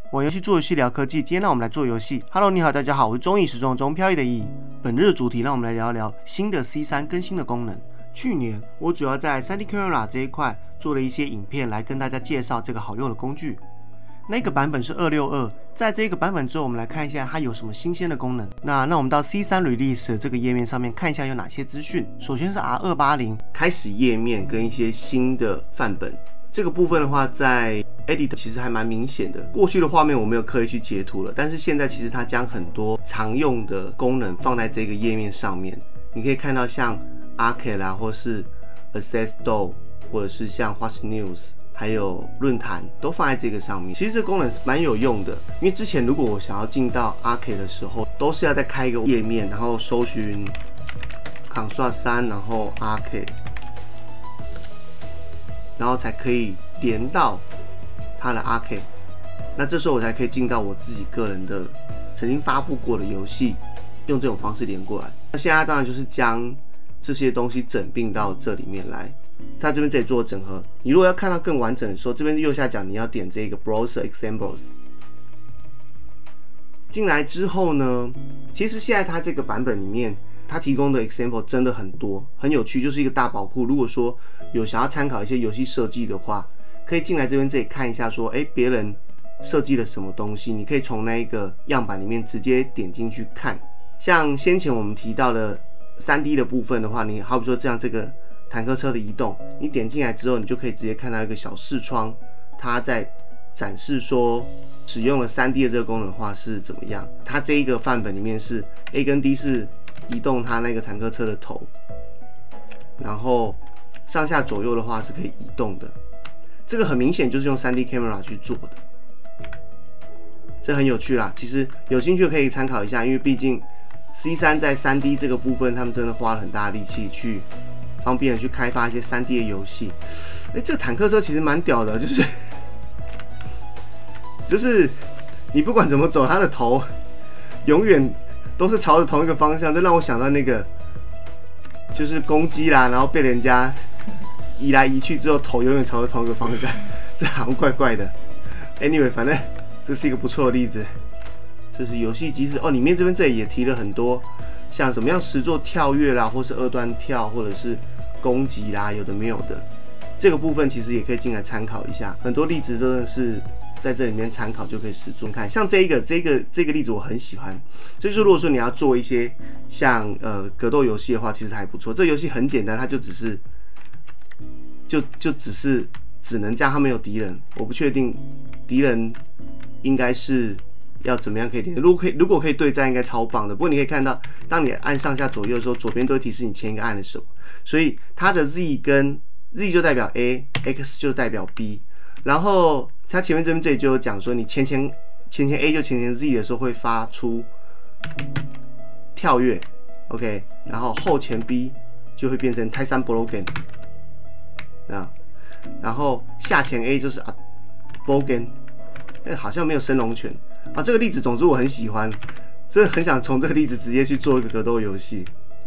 玩游戏做游戏聊科技，今天让我们来做游戏。Hello， 你好，大家好，我是中意时装中飘逸的逸。本日的主题让我们来聊聊新的 C3 更新的功能。去年我主要在 3D Camera 这一块做了一些影片来跟大家介绍这个好用的工具。那个版本是262，在这个版本之后，我们来看一下它有什么新鲜的功能。那我们到 C3 Release 的这个页面上面看一下有哪些资讯。首先是 R280 开始页面跟一些新的范本。这个部分的话，在 Edit 其实还蛮明显的。过去的画面我没有刻意去截图了，但是现在其实它将很多常用的功能放在这个页面上面。你可以看到像 Arcade 啦，或是 Access Door， 或者是像 Watch News， 还有论坛都放在这个上面。其实这个功能是蛮有用的，因为之前如果我想要进到 Arcade 的时候，都是要再开一个页面，然后搜寻 Ctrl+3， 然后 Arcade， 然后才可以连到它的 Arcade， 那这时候我才可以进到我自己个人的曾经发布过的游戏，用这种方式连过来。那现在当然就是将这些东西整并到这里面来，它这边这里做整合。你如果要看到更完整的时候，这边右下角你要点这个 Browser Examples。进来之后呢，其实现在它这个版本里面，它提供的 example 真的很多，很有趣，就是一个大宝库。如果说有想要参考一些游戏设计的话，可以进来这边这里看一下说，别人设计了什么东西，你可以从那一个样板里面直接点进去看。像先前我们提到的 3D 的部分的话，你好比说这样这个坦克车的移动，你点进来之后，你就可以直接看到一个小视窗，它在展示说使用了 3D 的这个功能的话是怎么样。它这一个范本里面是 A 跟 D 是移动它那个坦克车的头，然后上下左右的话是可以移动的。这个很明显就是用 3D Camera 去做的，这很有趣啦。其实有兴趣可以参考一下，因为毕竟 C3 在 3D 这个部分，他们真的花了很大的力气去方便的去开发一些 3D 的游戏。这个坦克车其实蛮屌的，就是你不管怎么走，它的头永远都是朝着同一个方向，这让我想到那个就是公鸡啦，然后被人家移来移去之后，头永远朝着同一个方向，这好像怪怪的。Anyway， 反正这是一个不错的例子。这是游戏机制哦，里面这里也提了很多，像怎么样实作跳跃啦，或是二段跳，或者是攻击啦，有的没有的。这个部分其实也可以进来参考一下，很多例子真的是在这里面参考就可以实作看。像这个例子我很喜欢，所以说如果说你要做一些像格斗游戏的话，其实还不错。这个游戏很简单，它就只是只能加，它没有敌人，我不确定敌人应该是要怎么样可以连。如果可以对战，应该超棒的。不过你可以看到，当你按上下左右的时候，左边都会提示你前一个按了什么，所以它的 Z 就代表 A，X 就代表 B， 然后它前面这里就有讲说，你前 A 就前 Z 的时候会发出跳跃 ，OK， 然后后前 B 就会变成泰山 Broken， 然后下前 A 就是 Bogen， 好像没有升龙拳啊。这个例子总之我很喜欢，真的很想从这个例子直接去做一个格斗游戏。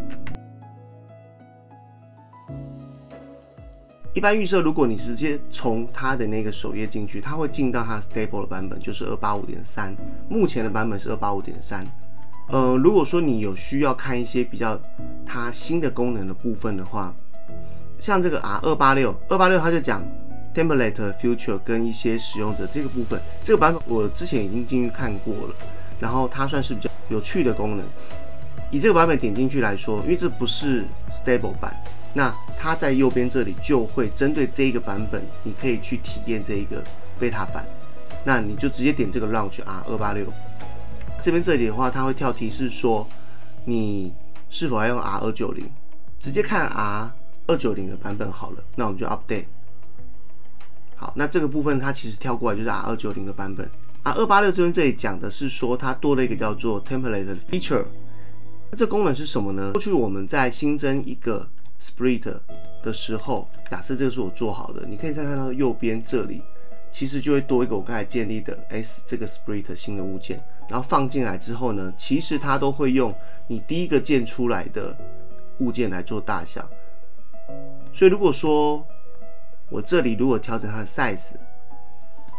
一般预设，如果你直接从它的那个首页进去，它会进到它 stable 的版本，就是 285.3， 目前的版本是 285.3。如果说你有需要看一些比较它新的功能的部分的话，像这个 286它就讲 template future 跟一些使用者这个部分，这个版本我之前已经进去看过了，然后它算是比较有趣的功能。以这个版本点进去来说，因为这不是 stable 版，那它在右边这里就会针对这一个版本，你可以去体验这一个 beta 版。那你就直接点这个 launch R286， 这里的话，它会跳提示说你是否要用 R290， 直接看 R290 的版本好了。那我们就 update。好，那这个部分它其实跳过来就是 R290 的版本。R286这里讲的是说，它多了一个叫做 template 的 feature。这功能是什么呢？过去我们在新增一个 split 的时候，假设这个是我做好的，你可以再看到右边这里，其实就会多一个我刚才建立的 S 这个 split 新的物件，然后放进来之后呢，其实它都会用你第一个建出来的物件来做大小。所以如果说我这里如果调整它的 size，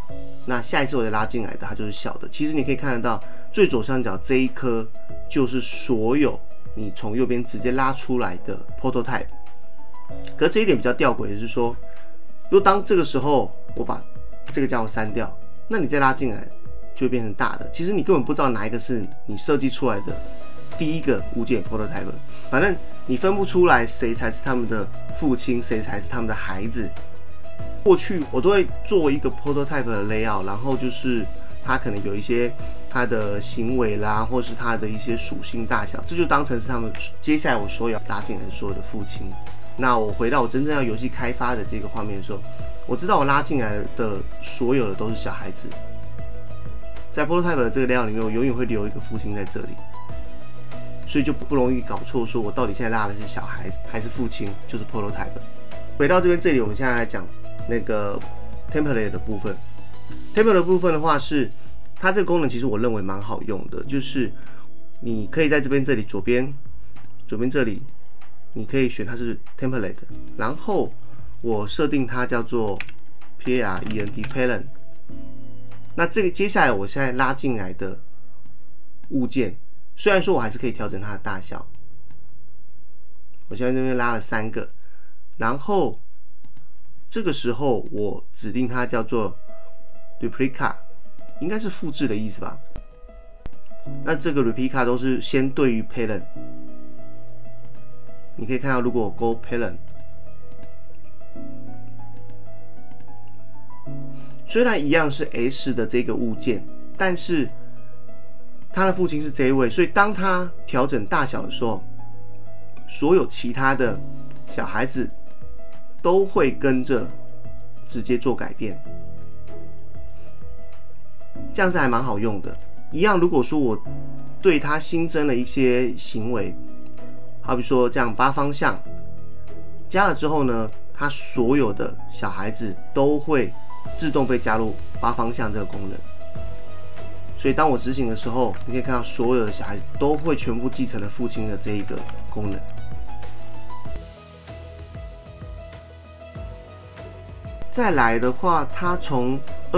那下一次我再拉进来的它就是小的。其实你可以看得到最左上角这一颗就是所有你从右边直接拉出来的 prototype。可是这一点比较吊诡的是说，如果当这个时候我把这个家伙删掉，那你再拉进来就会变成大的。其实你根本不知道哪一个是你设计出来的第一个物件 prototype， 反正你分不出来谁才是他们的父亲，谁才是他们的孩子。过去我都会做一个 prototype 的 layout， 然后就是它可能有一些它的行为啦，或是它的一些属性大小，这就当成是他们接下来我所有拉进来的所有的父亲。那我回到我真正要游戏开发的这个画面的时候，我知道我拉进来的所有的都是小孩子。在 prototype 的这个 layout 里面，我永远会留一个父亲在这里，所以就不容易搞错，说我到底现在拉的是小孩子还是父亲，就是 prototype。回到这里，我们现在来讲那个 template 的部分。template 的部分的话是，它这个功能其实我认为蛮好用的，就是你可以在这里左边这里，你可以选它是 template， 然后我设定它叫做 parent。那这个接下来我现在拉进来的物件，虽然说我还是可以调整它的大小，我现在这边拉了3个，然后这个时候我指定它叫做 replica， 应该是复制的意思吧？那这个 replica 都是先对于 parent， 你可以看到，如果我勾 parent， 虽然一样是 S 的这个物件，但是他的父亲是这一位，所以当他调整大小的时候，所有其他的小孩子都会跟着直接做改变，这样是还蛮好用的。一样，如果说我对他新增了一些行为，好比说这样8方向加了之后呢，他所有的小孩子都会自动被加入8方向这个功能。所以当我执行的时候，你可以看到所有的小孩子都会全部继承了父亲的这一个功能。再来的话，它从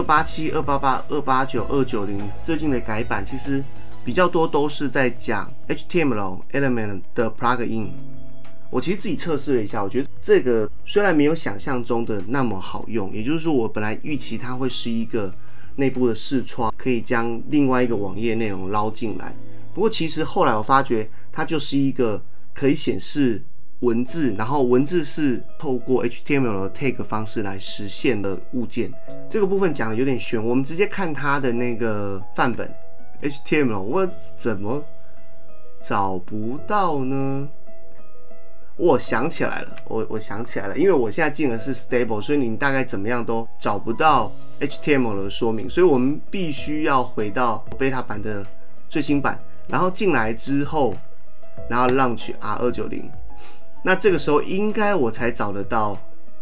287、288、289、290最近的改版，其实比较多都是在讲 HTML element 的 plugin。我其实自己测试了一下，我觉得这个虽然没有想象中的那么好用，也就是说我本来预期它会是一个内部的视窗，可以将另外一个网页内容捞进来。不过其实后来我发觉，它就是一个可以显示文字，然后文字是透过 HTML 的 tag 方式来实现的物件。这个部分讲的有点悬，我们直接看它的那个范本 HTML， 我怎么找不到呢？我想起来了，我想起来了，因为我现在进的是 stable， 所以你大概怎么样都找不到 HTML 的说明，所以我们必须要回到 beta 版的最新版，然后进来之后，然后 launch R290， 那这个时候应该我才找得到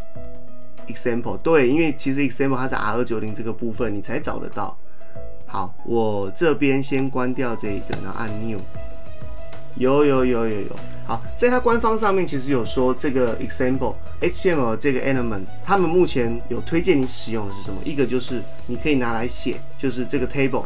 example， 对，因为其实 example 它在 R290 这个部分你才找得到。好，我这边先关掉这个，然后按 new。有。好，在它官方上面其实有说这个 example HTML 这个 element， 他们目前有推荐你使用的是什么？一个就是你可以拿来写，就是这个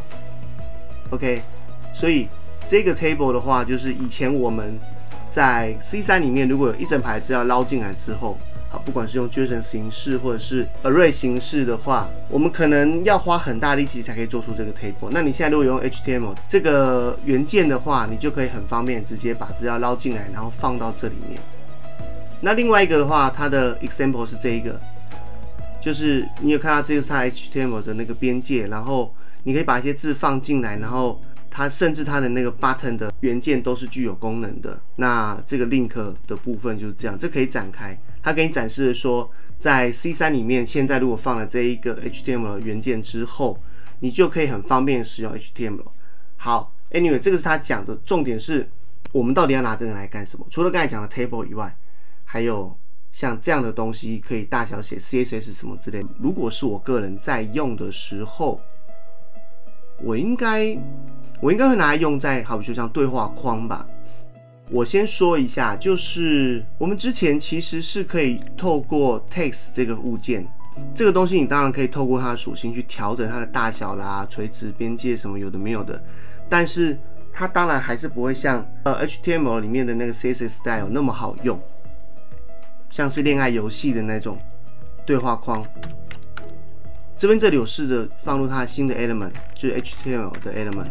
table。OK， 所以这个 table 的话，就是以前我们在 C3 里面如果有一整排资料捞进来之后，好，不管是用 JSON 形式或者是 array 形式的话，我们可能要花很大力气才可以做出这个 table。那你现在如果用 HTML 这个元件的话，你就可以很方便直接把资料捞进来，然后放到这里面。那另外一个的话，它的 example 是这一个，就是你有看到这个是它 HTML 的那个边界，然后你可以把一些字放进来，然后它甚至它的那个 button 的元件都是具有功能的。那这个 link 的部分就是这样，这可以展开。它给你展示的说，在 C3 里面，现在如果放了这一个 HTML 元件之后，你就可以很方便使用 HTML。好 ，anyway， 这个是他讲的重点是，我们到底要拿这个来干什么？除了刚才讲的 table 以外，还有像这样的东西可以大小写 CSS 什么之类的。如果是我个人在用的时候，我应该会拿来用在好比说像对话框吧。我先说一下，就是我们之前其实是可以透过 text 这个物件， 这个东西你当然可以透过它的属性去调整它的大小啦、垂直边界什么有的没有的，但是它当然还是不会像HTML 里面的那个 CSS style 那么好用，像是恋爱游戏的那种对话框。这边这里我试着放入它的新的 element， 就是 HTML 的 element。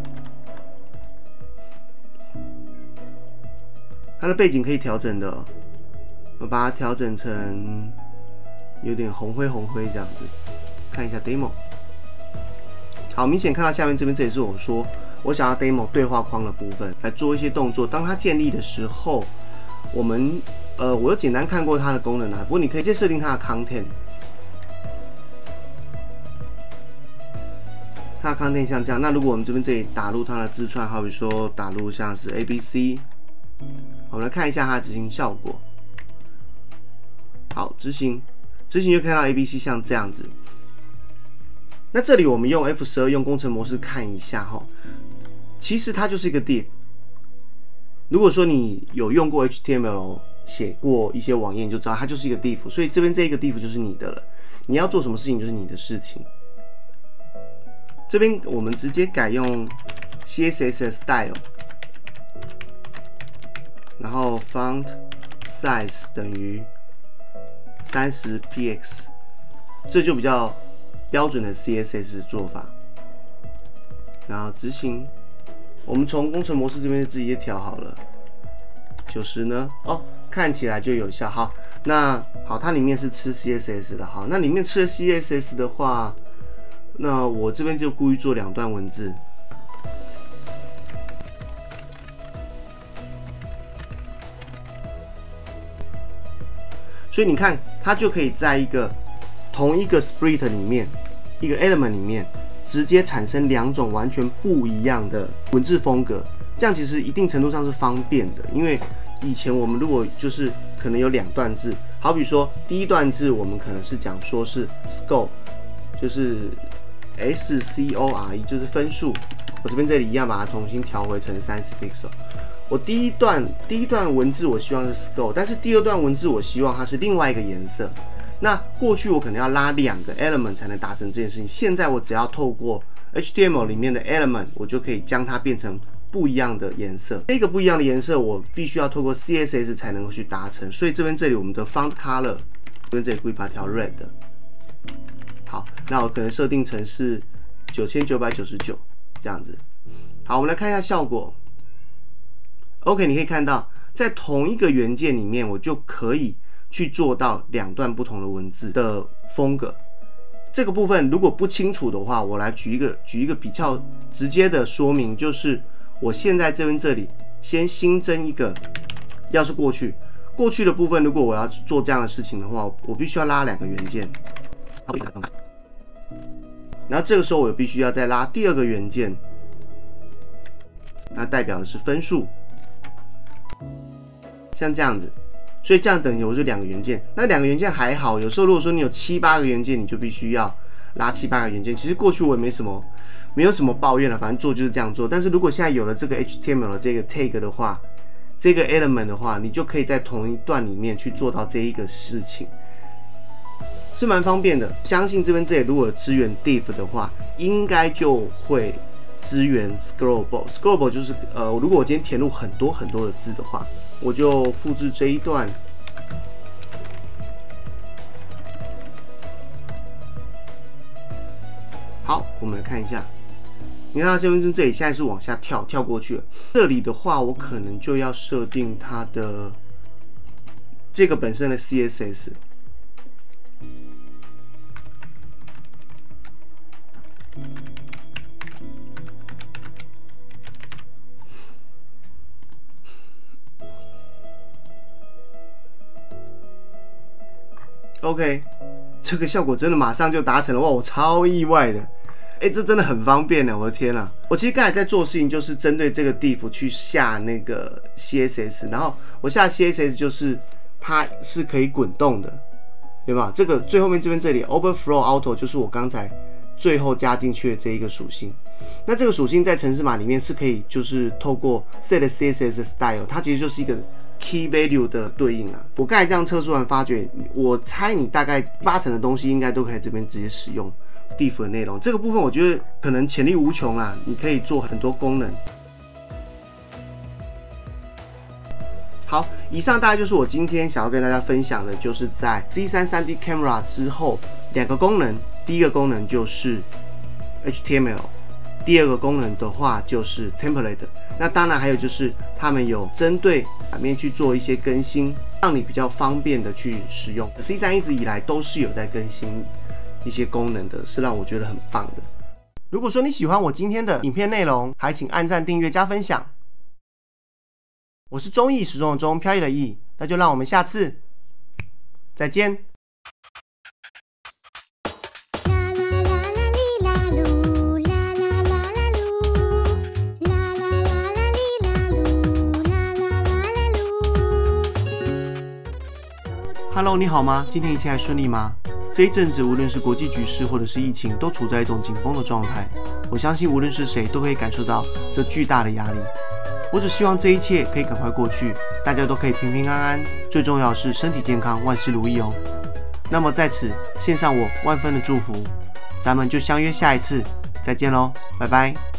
它的背景可以调整的，我把它调整成有点红灰红灰这样子。看一下 demo， 好，明显看到下面这边，这也是我说我想要 demo 对话框的部分来做一些动作。当它建立的时候，我有简单看过它的功能不过你可以直接设定它的 content。它的 content 像这样，那如果我们这里打入它的字串，好比说打入像是 ABC， 我们来看一下它的执行效果。好，执行就看到 ABC 像这样子。那这里我们用 F12 用工程模式看一下哈，其实它就是一个 div。如果说你有用过 HTML 写过一些网页，你就知道它就是一个 div， 所以这边这个 div 就是你的了，你要做什么事情就是你的事情。这边我们直接改用 CSS style， 然后 font size 等于30px， 这就比较标准的 CSS 做法。然后执行，我们从工程模式这边就直接调好了，90呢，看起来就有效。好，那好，它里面是吃 CSS 的，好，那里面吃了 CSS 的话。那我这边就故意做2段文字，所以你看，它就可以在同一个 split 里面，一个 element 里面，直接产生2种完全不一样的文字风格。这样其实一定程度上是方便的，因为以前我们如果就是可能有2段字，好比说第一段字我们可能是讲说是 score， 就是 SCORE 就是分数，我这里一样把它重新调回成30 pixel。我第一段文字我希望是 score， 但是第2段文字我希望它是另外一个颜色。那过去我可能要拉2个 element 才能达成这件事情，现在我只要透过 HTML 里面的 element， 我就可以将它变成不一样的颜色。这个不一样的颜色我必须要透过 CSS 才能够去达成，所以这里我们的 font color 这里故意把它调 red。好，那我可能设定成是9999这样子。好，我们来看一下效果。OK， 你可以看到，在同一个元件里面，我就可以去做到2段不同的文字的风格。这个部分如果不清楚的话，我来举一个比较直接的说明，就是我现在这里先新增一个，要是过去的部分，如果我要做这样的事情的话，我必须要拉2个元件。然后这个时候我必须要再拉第2个元件，那代表的是分数，像这样子。所以这样等于我就2个元件。那2个元件还好，有时候如果说你有7、8个元件，你就必须要拉7、8个元件。其实过去我也没有什么抱怨了，反正做就是这样做。但是如果现在有了这个 HTML 的这个 tag 的话，这个 element 的话，你就可以在同一段里面去做到这一个事情。是蛮方便的，相信这里如果支援 div 的话，应该就会支援 scrollable。scrollable 就是如果我今天填入很多的字的话，我就复制这一段，好，我们来看一下，你看到这里现在是往下跳过去了。这里的话，我可能就要设定它的这个本身的 CSS。OK， 这个效果真的马上就达成了，哇，我超意外的，这真的很方便呢，我的天啊！我其实刚才在做的事情就是针对这个 div 去下那个 CSS， 然后我下 CSS 就是它是可以滚动的，对吧？这个最后面这里 overflow auto 就是我刚才最后加进去的这一个属性。那这个属性在程式码里面是可以就是透过 set CSS style， 它其实就是一个 key value 的对应啊。我刚才这样测出完，发觉我猜你大概80%的东西应该都可以这边直接使用 diff 的内容。这个部分我觉得可能潜力无穷啦，你可以做很多功能。好，以上大概就是我今天想要跟大家分享的，就是在 C3 3D Camera 之后2个功能。第一个功能就是 HTML， 第二个功能的话就是 Template。那当然还有就是他们有针对版面去做一些更新，让你比较方便的去使用。C3 一直以来都是有在更新一些功能的，是让我觉得很棒的。如果说你喜欢我今天的影片内容，还请按赞、订阅、加分享。我是中意时钟的钟，飘逸的逸，那就让我们下次再见。Hello， 你好吗？今天一切还顺利吗？这一阵子，无论是国际局势或者是疫情，都处在一种紧绷的状态。我相信，无论是谁，都可以感受到这巨大的压力。我只希望这一切可以赶快过去，大家都可以平平安安，最重要的是身体健康，万事如意哦。那么在此献上我万分的祝福，咱们就相约下一次，再见喽，拜拜。